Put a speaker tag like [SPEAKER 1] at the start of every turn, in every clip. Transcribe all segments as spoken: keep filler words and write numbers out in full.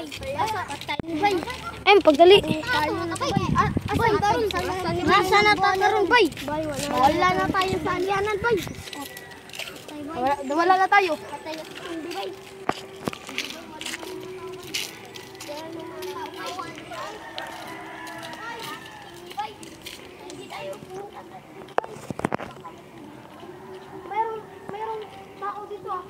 [SPEAKER 1] Em, pagdali.
[SPEAKER 2] Nasa na tayo ron, bay? Wala na tayo sa alyanan, bay.
[SPEAKER 1] Wala na tayo.
[SPEAKER 2] Mayroong, mayroong tao dito ah.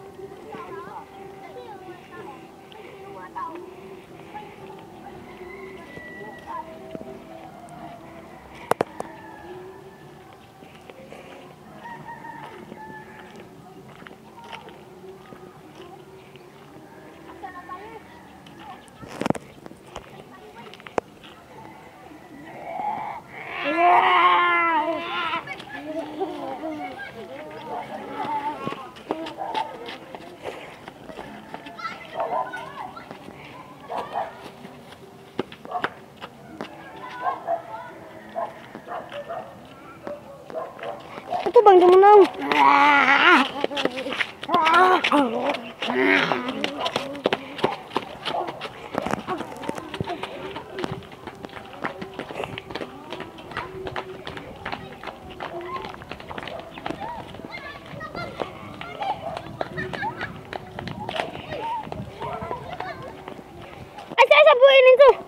[SPEAKER 1] Ito bang dumunang? Asa asa buhay nito?